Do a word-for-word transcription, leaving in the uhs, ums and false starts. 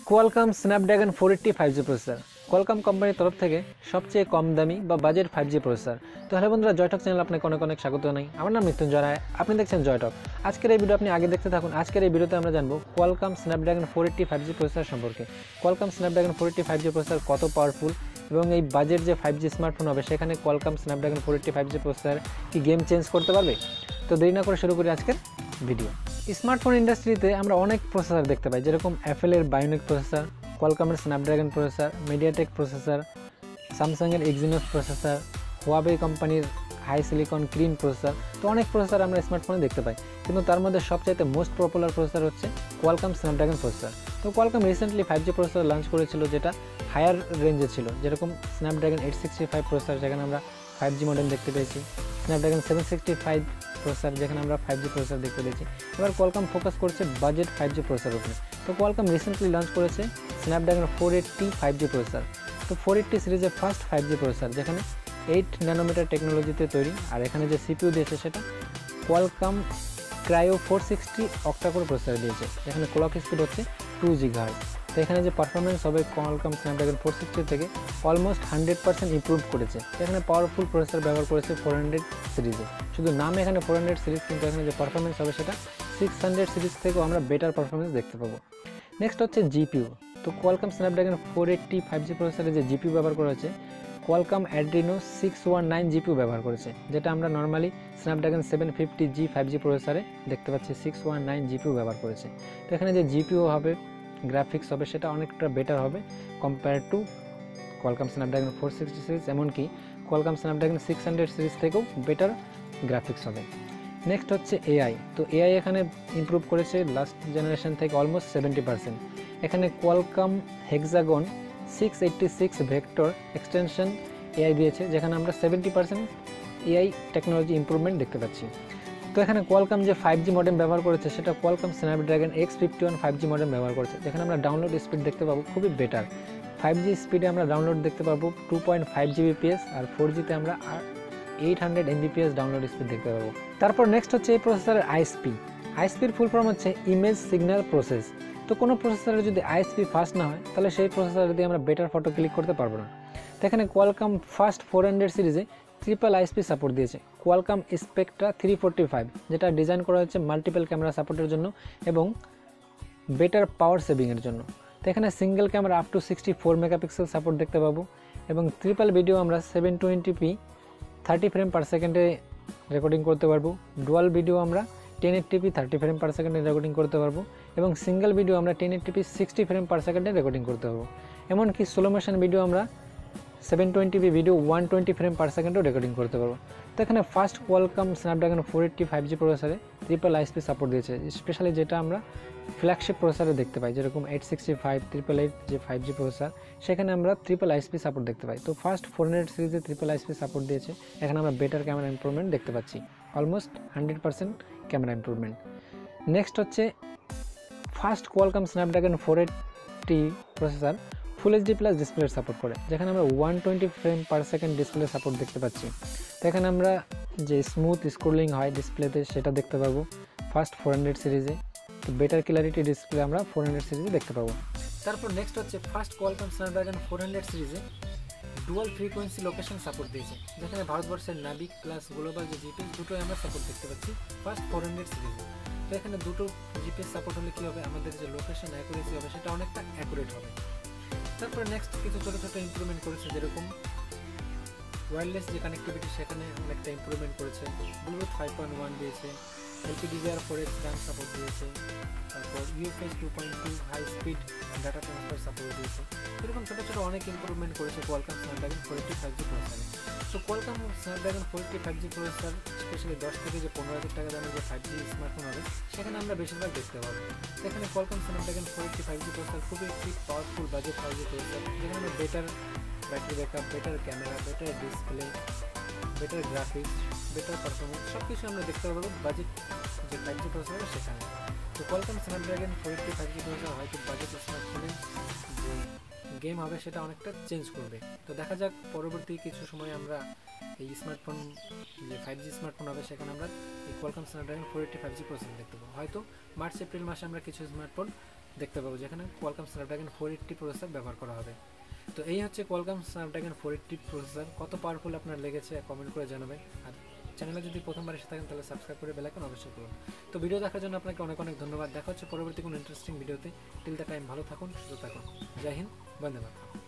Qualcomm Snapdragon four eighty five G processor Qualcomm কোম্পানির তরফ থেকে সবচেয়ে কম দামি বা বাজেট ফাইভ জি প্রসেসর। তো হ্যালো বন্ধুরা, জয়টক চ্যানেল আপনাকে অনেক অনেক স্বাগত জানাই। আমার নাম মৃত্যুঞ্জয় রায়, আপনি দেখছেন জয়টক। আজকের এই ভিডিও আপনি আগে দেখতে থাকুন। আজকের এই ভিডিওতে আমরা জানবো Qualcomm Snapdragon four eighty five G processor সম্পর্কে। Qualcomm Snapdragon four eighty five G processor কত পাওয়ারফুল এবং এই বাজেট যে ফাইভ জি স্মার্টফোন হবে সেখানে Qualcomm Snapdragon four eighty five G processor কি গেম চেঞ্জ করতে পারবে। তো দেরি না করে শুরু করি আজকের ভিডিও। স্মার্টফোন ইন্ডাস্ট্রিতে আমরা অনেক প্রসেসর দেখতে পাই, যেরকম অ্যাপেলের বায়োনিক প্রসেসর, কোয়ালকমের স্ন্যাপড্রাগন প্রসেসর, মিডিয়াটেক প্রসেসর, স্যামসাংয়ের এক্সিনোস প্রসেসর, হুয়াওয়ে কোম্পানির হাই সিলিকন ক্রিম প্রসেসর। তো অনেক প্রসেসর আমরা স্মার্টফোনে দেখতে পাই, কিন্তু তার মধ্যে সবচাইতে মোস্ট পপুলার প্রসেসর হচ্ছে কোয়ালকম স্ন্যাপড্রাগন প্রসেসর। তো Qualcomm recently five G processor launch করেছিল, যেটা হায়ার রেঞ্জে ছিল, যেরকম Snapdragon eight sixty five processor, যেখানে আমরা ফাইভ জি মডেল দেখতে পেয়েছি, Snapdragon seven sixty five processor, যেখানে আমরা ফাইভ জি প্রসেসর দেখতে পেয়েছি। এবার কোয়ালকম ফোকাস করছে বাজেট ফাইভ জি প্রসেসর উপরে। তো কোয়ালকম রিসেন্টলি লঞ্চ করেছে Snapdragon four eighty five G processor. তো ফোর এইট্টি সিরিজের ফার্স্ট ফাইভ জি প্রসেসর, যেখানে এইট ন্যানোমিটার টেকনোলজিতে তৈরি। আর এখানে যে সিপিইউ দিয়েছে সেটা Qualcomm Kryo four sixty octa core processor দিয়েছে, যেখানে ক্লক স্পিড হচ্ছে টু জিগাহার্টজ। তো এখানে যে পারফরমেন্স হবে কোয়ালকম স্ন্যাপড্রাগন ফোর সিক্সটি থেকে অলমোস্ট হান্ড্রেড পার্সেন্ট ইম্প্রুভ করেছে। এখানে পাওয়ারফুল প্রসেসর ব্যবহার করেছে ফোর হান্ড্রেড সিরিজে। শুধু নাম এখানে ফোর হান্ড্রেড সিরিজ, কিন্তু এখানে যে পারফরমেন্স হবে সেটা সিক্স হান্ড্রেড সিরিজ থেকেও আমরা বেটার পারফরমেন্স দেখতে পাবো। নেক্সট হচ্ছে জিপিইউ। তো Qualcomm Snapdragon four eighty five G প্রসেসরে যে জিপিইউ ব্যবহার করা হয়েছে, Qualcomm Adreno six one nine GPU ব্যবহার করেছে, যেটা আমরা normally Snapdragon seven fifty G five G প্রসেসরে দেখতে পাচ্ছি সিক্স ওয়ান নাইন জিপিইউ ব্যবহার করেছে। তো এখানে যে জিপিইউ হবে, গ্রাফিক্স হবে, সেটা অনেকটা বেটার হবে compare to Qualcomm Snapdragon four sixty series, এমনকি Qualcomm Snapdragon six hundred series থেকেও বেটার গ্রাফিক্স হবে। নেক্সট হচ্ছে এআই। তো এআই এখানে ইমপ্রুভ করেছে লাস্ট জেনারেশন থেকে অলমোস্ট সেভেন্টি পার্সেন্ট। এখানে Qualcomm Hexagon six eighty six vector extension AI দিয়েছে, যেখানে আমরা seventy percent AI technology improvement দেখতে পাচ্ছি। তো এখানে কোয়ালকম যে ফাইভ জি মডেম ব্যবহার করেছে সেটা Qualcomm Snapdragon X fifty one five G modem ব্যবহার করেছে, যেখানে আমরা ডাউনলোড স্পিড দেখতে পাবো খুবই বেটার। ফাইভ জি স্পিডে আমরা ডাউনলোড দেখতে পাবো টু পয়েন্ট ফাইভ জিবিপিএস, আর ফোর জিতে আমরা eight hundred Mbps download speed দেখতে পাবো। তারপর নেক্সট হচ্ছে এই প্রসেসরের আইএসপি। আইএসপির ফুল ফর্ম হচ্ছে ইমেজ সিগন্যাল প্রসেস। তো কোনো প্রসেসরে যদি আইএসপি ফাস্ট না হয়, তাহলে সেই প্রসেসরে দিয়ে আমরা বেটার ফটো ক্লিক করতে পারবো না। তো এখানে কোয়ালকম ফার্স্ট ফোর হান্ড্রেড সিরিজে ট্রিপল আইএসপি সাপোর্ট দিয়েছে, Qualcomm Spectra three forty five, যেটা ডিজাইন করা হচ্ছে মাল্টিপল ক্যামেরা সাপোর্টের জন্য এবং বেটার পাওয়ার সেভিংয়ের জন্য। তো এখানে single camera up to sixty four megapixel support দেখতে পাবো, এবং ট্রিপল ভিডিও আমরা seven twenty p thirty frame per সেকেন্ডে রেকর্ডিং করতে পারবো। ডুয়াল ভিডিও আমরা ten eighty p thirty frame per সেকেন্ডে রেকর্ডিং করতে পারবো, এবং সিঙ্গেল ভিডিও আমরা ten eighty p sixty frame per সেকেন্ডে রেকর্ডিং করতে পারবো। এমনকি স্লো মোশন ভিডিও আমরা seven twenty p video one twenty frame per সেকেন্ডেও রেকর্ডিং করতে পারবো। তো এখানে first Qualcomm Snapdragon four eighty five G প্রসেসরে ট্রিপল আইএসপি সাপোর্ট দিয়েছে, স্পেশালি যেটা আমরা ফ্ল্যাগশিপ প্রসেসরে দেখতে পাই, যেরকম eight sixty five triple eight যে ফাইভ জি প্রসেসর, সেখানে আমরা ট্রিপল আইএসপি সাপোর্ট দেখতে পাই। তো ফার্স্ট ফোর হান্ড্রেড সিরিজে ট্রিপল আইএসপি সাপোর্ট দিয়েছে, এখানে আমরা বেটার ক্যামেরা ইমপ্রুভমেন্ট দেখতে পাচ্ছি, almost hundred percent camera improvement. Next হচ্ছে first Qualcomm Snapdragon four eighty processor full HD plus display support করে, যেখানে আমরা one twenty frame per second display support দেখতে পাচ্ছি। তো এখানে আমরা যে স্মুথ স্ক্রোলিং হয় ডিসপ্লেতে সেটা দেখতে পাবো ফার্স্ট ফোর হান্ড্রেড সিরিজে। তো বেটার ক্লিয়ারিটি ডিসপ্লে আমরা ফোর হান্ড্রেড সিরিজে দেখতে পাবো। তারপর নেক্সট হচ্ছে first Qualcomm Snapdragon four hundred সিরিজে ডুয়াল ফ্রিকোয়েন্সি লোকেশন সাপোর্ট দিয়েছে, যেখানে ভারতবর্ষের নাবিক প্লাস গ্লোবাল যে জিপিএস দুটোই আমরা সাপোর্ট দেখতে পাচ্ছি ফার্স্ট ফোর হান্ড্রেড সিরিজে। তো এখানে দুটো জিপিএস সাপোর্ট হলে কী হবে, আমাদের যে লোকেশন অ্যাকুরেসি হবে সেটা অনেকটা অ্যাকুরেট হবে। তারপরে নেক্সট কিছু ছোটো ছোটো ইমপ্রুভমেন্ট করেছে, যেরকম ওয়্যারলেস যে কানেক্টিভিটি সেখানে অনেকটা ইমপ্রুভমেন্ট করেছে, ব্লুটুথ ফাইভ পয়েন্ট ওয়ান দিয়েছে, LPDDR four X RAM support দিয়েছে, তারপর UFS two point two high speed data transfer support দিয়েছে। এরকম ছোটো ছোটো অনেক ইমপ্রুভমেন্ট করেছে Qualcomm Snapdragon four eighty five G প্রসেসরে। তো Qualcomm Snapdragon four eighty five G processor specially দশ থেকে যে পনেরো হাজার টাকা দামের যে ফাইভ জি স্মার্টফোন হবে সেখানে আমরা বেশিরভাগ দেখতে পাবো। এখানে Qualcomm Snapdragon four eighty five G processor খুবই একটি powerful budget five G processor, যেখানে আমরা better battery backup, better camera, better display, better graphics, better performance সব কিছু আমরা দেখতে পাবো বাজেট যে ফাইভ জি প্রসেসর সেখানে। তো Qualcomm Snapdragon four eighty five G processor হয়তো বাজেট স্মার্টফোনে যে গেম হবে সেটা অনেকটা চেঞ্জ করবে। তো দেখা যাক পরবর্তী কিছু সময় আমরা এই স্মার্টফোন যে ফাইভ জি স্মার্টফোন হবে সেখানে আমরা এই Qualcomm Snapdragon four eighty five G processor দেখতে পাবো। হয়তো মার্চ এপ্রিল মাসে আমরা কিছু স্মার্টফোন দেখতে পাবো যেখানে Qualcomm Snapdragon four eighty processor ব্যবহার করা হবে। তো এই হচ্ছে Qualcomm Snapdragon four eighty processor, কত পাওয়ারফুল আপনার লেগেছে কমেন্ট করে জানাবেন। আর চ্যানেলে যদি প্রথমবার এসে থাকেন তাহলে সাবস্ক্রাইব করে বেল আইকন অবশ্যই করুন। তো ভিডিও দেখার জন্য আপনাকে অনেক অনেক ধন্যবাদ। দেখা হচ্ছে পরবর্তী কোনো ইন্টারেস্টিং ভিডিওতে। টিল দ্য টাইম ভালো থাকুন, সুস্থ থাকুন। জয় হিন্দ, বন্দে মাতরম।